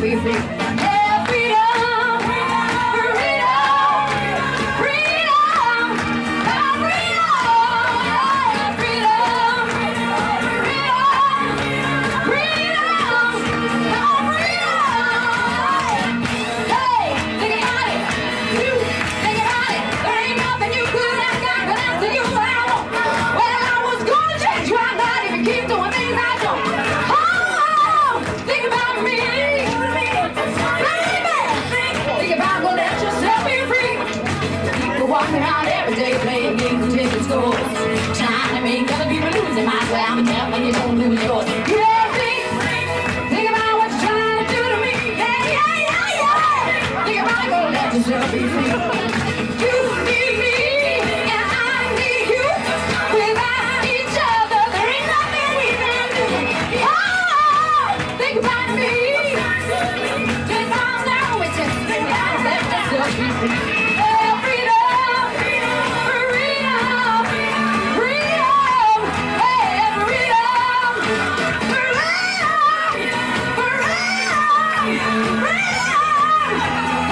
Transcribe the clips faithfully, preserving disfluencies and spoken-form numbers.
be free. Yeah, freedom, freedom, freedom, freedom, freedom, freedom, freedom, freedom, freedom. Hey, think about it. You think about it. There ain't nothing you could have done, but after you what I want. Well, I was gonna change you, I'm not even keep doing things I don't. Oh, think about me, baby. Think about gonna let yourself be free. People walking around every day playing games and taking scores, trying to make other people lose their minds. Well, I'm telling you, don't lose yours. Yeah, think, think about what you're trying to do to me. Yeah, yeah, yeah, yeah. Think about gonna let yourself be free. You need me, and I need you. Without each other, there ain't nothing we can do. Oh, think about me. Just calm down with you. Think about let yourself be free. Oh, freedom, freedom, freedom. Hey, freedom, freedom, freedom, freedom.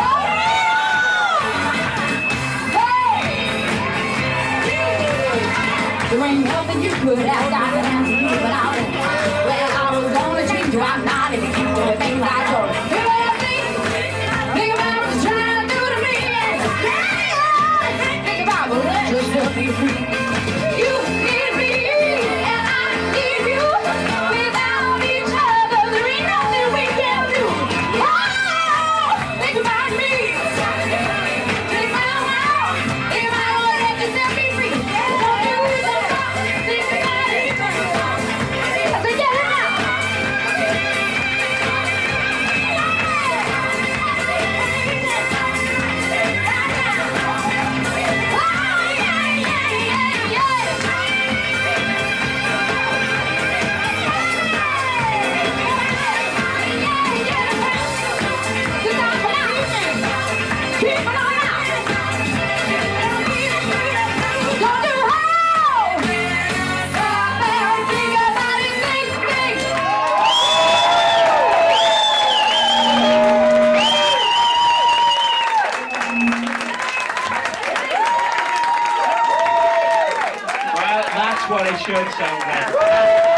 There ain't nothing you could have done to answer me without it. Well, I was gonna change you, I'm not even keep doing things I don't. You ever think, think about what you're trying to do to me? Yeah, think about what let yourself be free. You need me, and I need you. Without each other, there ain't nothing we can do. Oh, think about me. Think about now. Think about what let yourself be free. That's what it should sound like.